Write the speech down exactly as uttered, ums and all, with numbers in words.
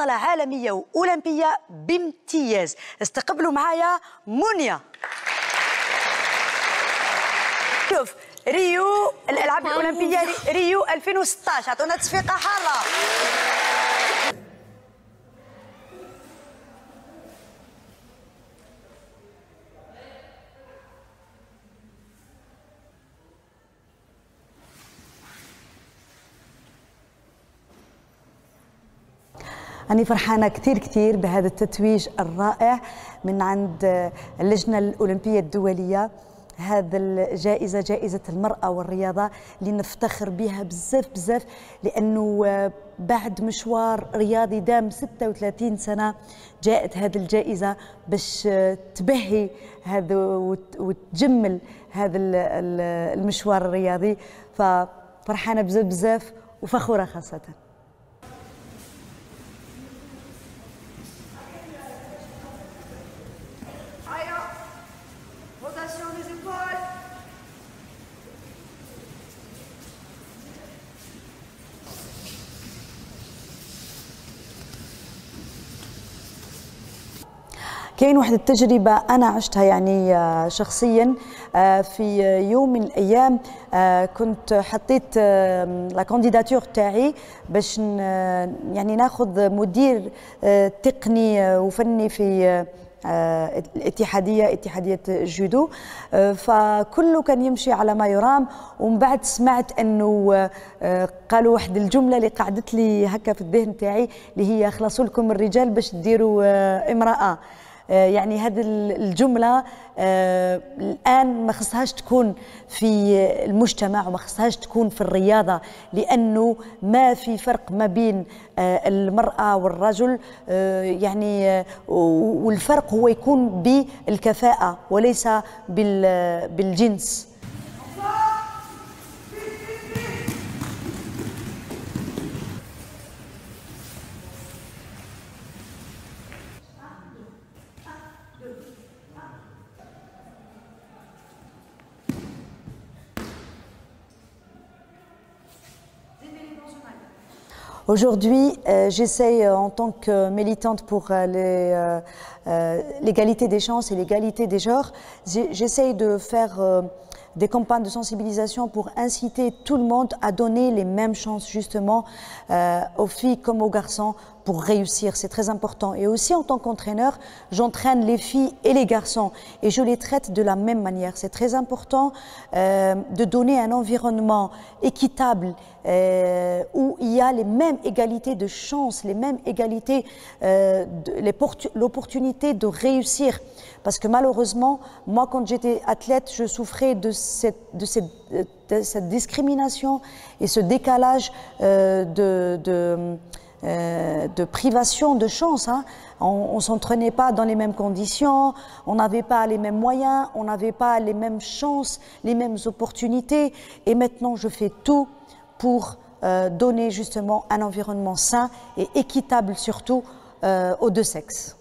بطلة عالمية وأولمبية بامتياز. استقبلوا معايا منيا. شوف ريو الألعاب الأولمبية ريو ألفين وستة عشر، عطونا تصفيقة حارة. أنا فرحانة كثير كثير بهذا التتويج الرائع من عند اللجنة الأولمبية الدولية. هذا الجائزة جائزة المرأة والرياضة اللي نفتخر بها بزاف بزاف، لأنه بعد مشوار رياضي دام ستة وثلاثين سنة جاءت هذه الجائزة باش تبهي هذا وتجمل هذا المشوار الرياضي. ففرحانة بزاف بزاف وفخورة خاصة. كاين واحد التجربة أنا عشتها يعني شخصيا. في يوم من الأيام كنت حطيت لا كانديداتور تاعي باش يعني ناخذ مدير تقني وفني في الاتحادية اتحادية الجودو. فكله كان يمشي على ما يرام، ومن بعد سمعت انه قالوا واحد الجملة اللي قعدت لي هكا في الذهن تاعي، اللي هي خلصوا لكم الرجال باش ديروا امرأة. يعني هذه الجملة الآن ما خصهاش تكون في المجتمع وما خصهاش تكون في الرياضة، لأنه ما في فرق ما بين المرأة والرجل، يعني والفرق هو يكون بالكفاءة وليس بالجنس. Aujourd'hui, euh, j'essaye en tant que militante pour euh, l'égalité euh, des chances et l'égalité des genres, j'essaye de faire euh, des campagnes de sensibilisation pour inciter tout le monde à donner les mêmes chances justement euh, aux filles comme aux garçons pour réussir. C'est très important. Et aussi en tant qu'entraîneur, j'entraîne les filles et les garçons et je les traite de la même manière. C'est très important euh, de donner un environnement équitable euh, où il y a les mêmes égalités de chances, les mêmes égalités, euh, l'opportunité de réussir. Parce que malheureusement, moi quand j'étais athlète, je souffrais de cette, de cette, de cette discrimination et ce décalage euh, de, de Euh, de privation de chance. Hein. On ne s'entraînait pas dans les mêmes conditions, on n'avait pas les mêmes moyens, on n'avait pas les mêmes chances, les mêmes opportunités. Et maintenant, je fais tout pour euh, donner justement un environnement sain et équitable surtout euh, aux deux sexes.